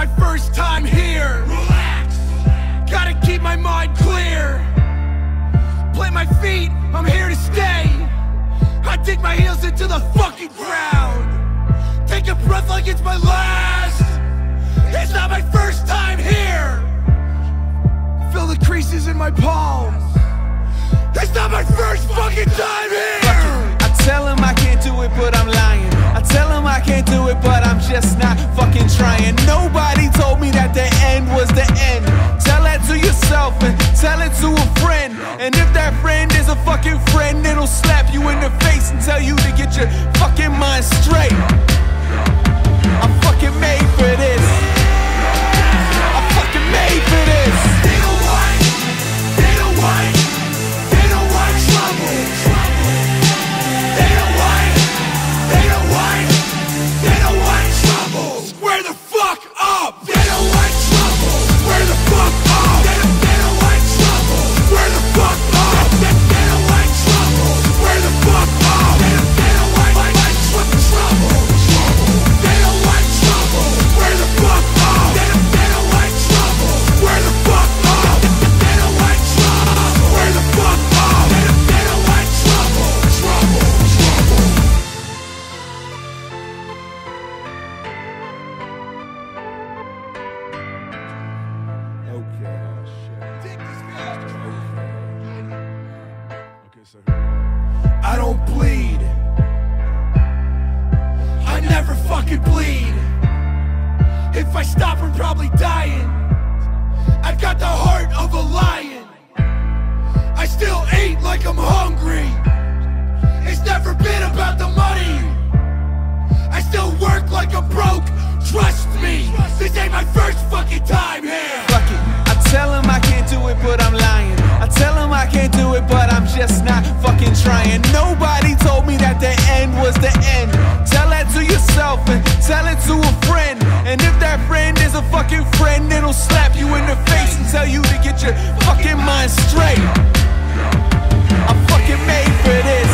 my first time here. Relax. Gotta keep my mind clear. Plant my feet, I'm here to stay. I dig my heels into the fucking ground. Take a breath like it's my last. It's not my first time here. Feel the creases in my palms. It's not my first fucking time here. I tell him I can't do it, but I'm lying. I tell him I can't do it, but I'm just not fucking trying. Nobody told me that the end was the end. Tell that to yourself and tell it to a friend. And if that friend is a fucking friend, it'll slap you in the face and tell you to get your fucking mind straight. I'm fucking made for this. I'm fucking made for this. They don't want, they don't want, they don't want trouble. They don't want, they don't want, they don't want trouble. Square the fuck up. They don't want trouble. Square the fuck up. They don't want trouble. Square the fuck up. They don't want trouble. Square the fuck up. They don't want trouble. They don't want trouble. Square the fuck up. They don't want trouble. Square the fuck up. They don't want trouble. Square the fuck up. They don't want trouble. Trouble. Okay. I don't bleed. I never fucking bleed. If I stop, I'm probably dying. I've got the heart of a lion. I still eat like I'm hungry. It's never been about the money. I still work like I'm broke. Trust me, this ain't my first fucking time here. Fuck it. I tell him I can't do it, but I'm lying. I tell him I can't do it, but I'm just not fucking trying. Nobody told me that the end was the end. Tell that to yourself and tell it to a friend. And if that friend is a fucking friend, it'll slap you in the face and tell you to get your fucking mind straight. I'm fucking made for this.